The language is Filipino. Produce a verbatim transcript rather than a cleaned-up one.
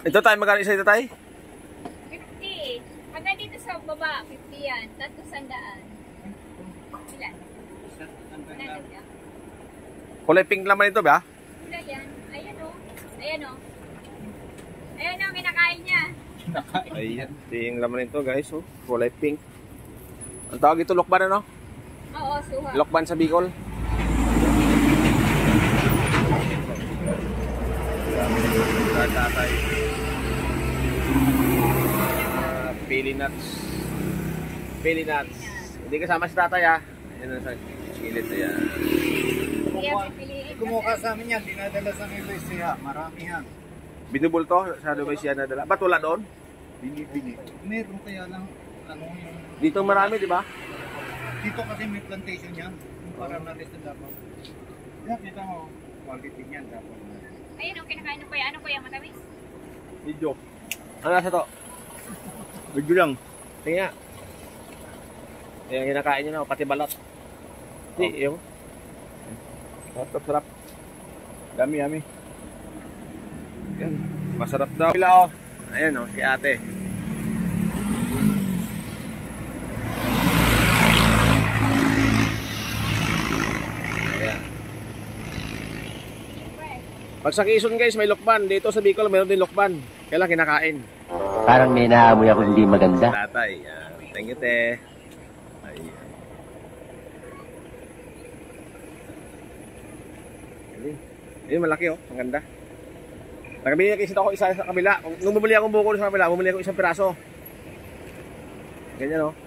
Ito tayo, magkano isa ito tayo? fifty. Pagka dito sa baba, fifty yan. Tatlo sandaan. Ilan? Ilan ka? Kulay pink naman ito ba? Wala yan. Ayan o. Ayan o. Ayan o, kinakain niya. Ayan, ting laman nito guys, oh. Kulay pink. Ang tawag ito, lokban ano? Oo, suha. Lokban sa Bicol. Tatay. Uh, pili nuts. Pili nuts. Hindi kasama si tatay ha. Ayan na sa gilid na yan. Kumuha sa amin yan, dinadala sa Nueva Ecija. Marami yan. Binubol to sa Nueva Ecija na dala. Ba't wala doon? Bini-bini. Meron kaya lang, ano yung... Dito marami, di ba? Dito kasi may plantation yan. Para nalis na dapat. Yan, kita mo. Quality yan dapat. Ayan o, kinakain ng kuya. Ano kuya, matamis? Video. Ano nasa to? Video lang. Tingnan. Ayan, kinakain nyo na, pati balat. Hindi, oh. Yung. Sarap, sarap. Dami, dami. Ayan, masarap daw. Pila o. Ayan o, si ate. Ayan. Pag sa Quezon guys, may lokban. Dito sa Bicol, mayroon din lokban. Kailan kinakain. Parang may naamoy ako hindi maganda. Tatay. Ayan. Thank you, te. Ayan. Ayun, malaki oh. Ang ganda. Nakabili kasi ako isa sa kabila. Nung bumili akong buko sa kabila, bumili ako isang piraso. Ganyan oh.